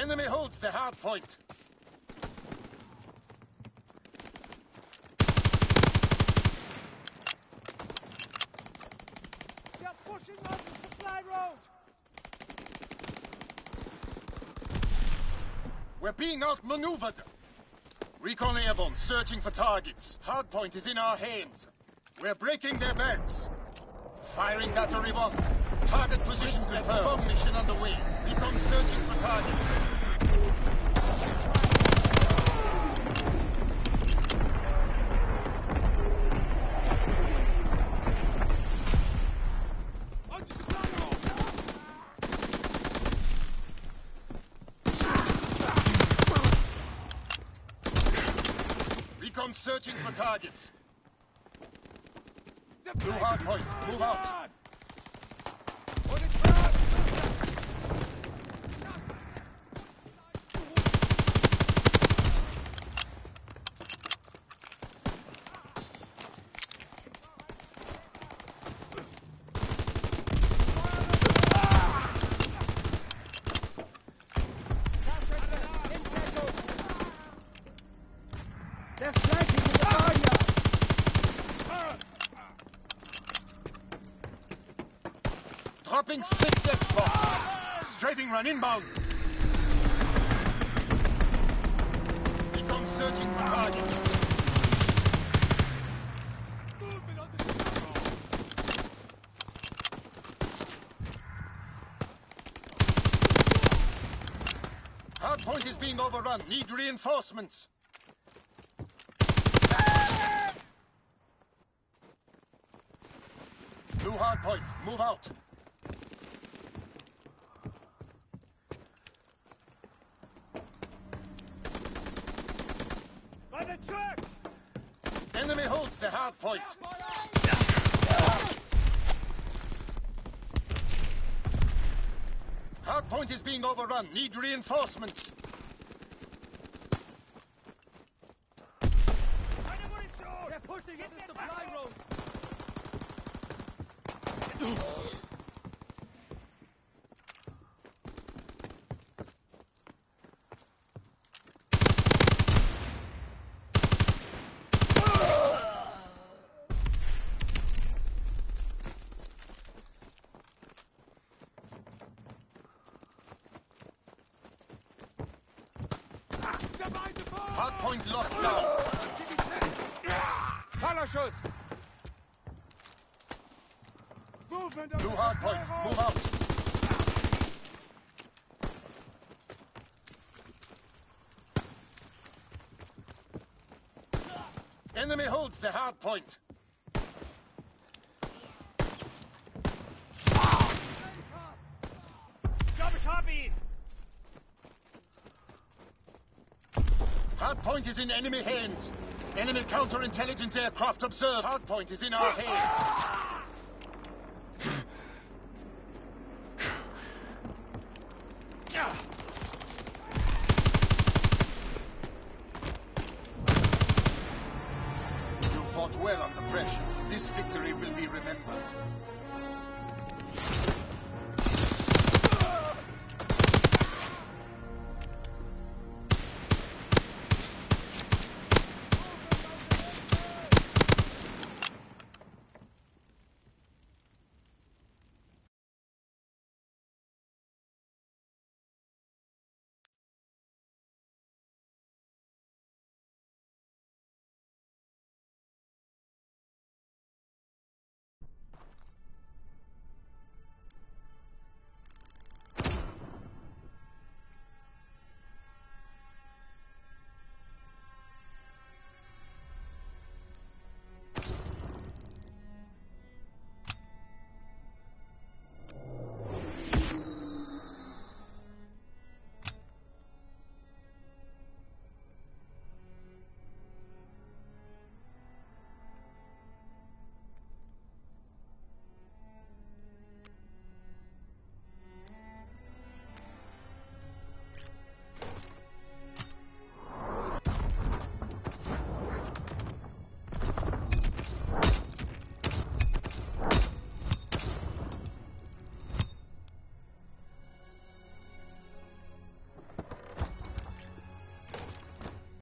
Enemy holds the hard point. They're pushing on the supply road. We're being outmaneuvered. Recon airborne, searching for targets. Hardpoint is in our hands. We're breaking their backs. Firing battery 1. Target position confirmed. Bomb mission underway. Recon searching for targets. Recon searching for targets. Blue hardpoint, move out. They're flanking with the barnyard. Dropping 6 X-box. Strafing run inbound. Recon searching for targets. Movement on the hardpoint is being overrun. Need reinforcements. Blue hardpoint, move out. By the truck! Enemy holds the hardpoint. Hardpoint is being overrun. Need reinforcements. They're pushing into the supply road. Hardpoint locked down. Fallschuss! Movement on Blue the hardpoint, supply road. move out. Enemy holds the hardpoint. Copy! Hardpoint is in enemy hands. Enemy counterintelligence aircraft observed. Hardpoint is in our hands.